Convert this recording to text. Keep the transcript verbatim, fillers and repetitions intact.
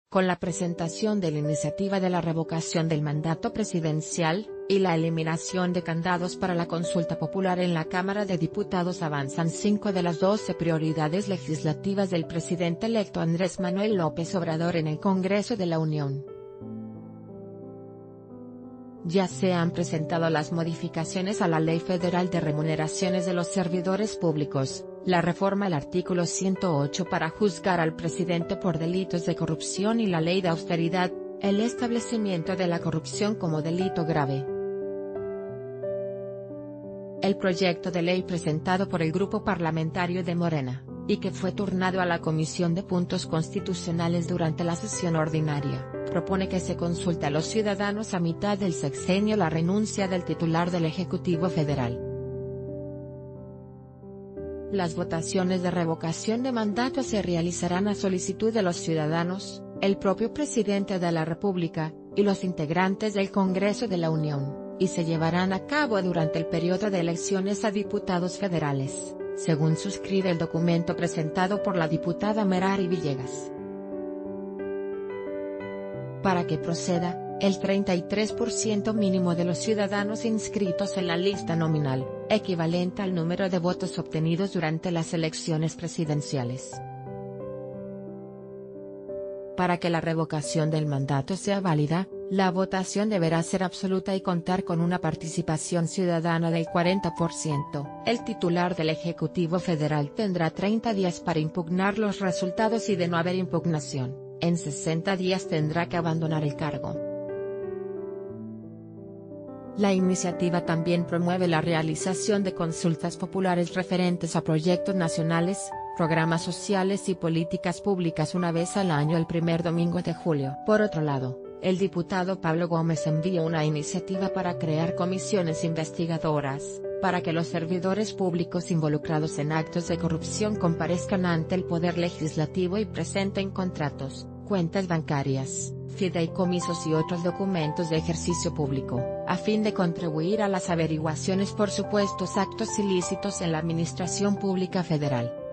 con la presentación de la iniciativa de la revocación del mandato presidencial, y la eliminación de candados para la consulta popular en la Cámara de Diputados avanzan cinco de las doce prioridades legislativas del presidente electo Andrés Manuel López Obrador en el Congreso de la Unión. Ya se han presentado las modificaciones a la Ley Federal de Remuneraciones de los Servidores Públicos, la reforma al artículo ciento ocho para juzgar al presidente por delitos de corrupción y la Ley de Austeridad, el establecimiento de la corrupción como delito grave. El proyecto de ley presentado por el Grupo Parlamentario de Morena, y que fue turnado a la Comisión de Puntos Constitucionales durante la sesión ordinaria, propone que se consulte a los ciudadanos a mitad del sexenio la renuncia del titular del Ejecutivo Federal. Las votaciones de revocación de mandato se realizarán a solicitud de los ciudadanos, el propio presidente de la República, y los integrantes del Congreso de la Unión, y se llevarán a cabo durante el periodo de elecciones a diputados federales, según suscribe el documento presentado por la diputada Merari Villegas. Para que proceda, el treinta y tres por ciento mínimo de los ciudadanos inscritos en la lista nominal, equivalente al número de votos obtenidos durante las elecciones presidenciales. Para que la revocación del mandato sea válida, la votación deberá ser absoluta y contar con una participación ciudadana del cuarenta por ciento. El titular del Ejecutivo Federal tendrá treinta días para impugnar los resultados y de no haber impugnación, en sesenta días tendrá que abandonar el cargo. La iniciativa también promueve la realización de consultas populares referentes a proyectos nacionales, programas sociales y políticas públicas una vez al año el primer domingo de julio. Por otro lado, el diputado Pablo Gómez envió una iniciativa para crear comisiones investigadoras, para que los servidores públicos involucrados en actos de corrupción comparezcan ante el Poder Legislativo y presenten contratos, cuentas bancarias, fideicomisos y otros documentos de ejercicio público, a fin de contribuir a las averiguaciones por supuestos actos ilícitos en la administración pública federal.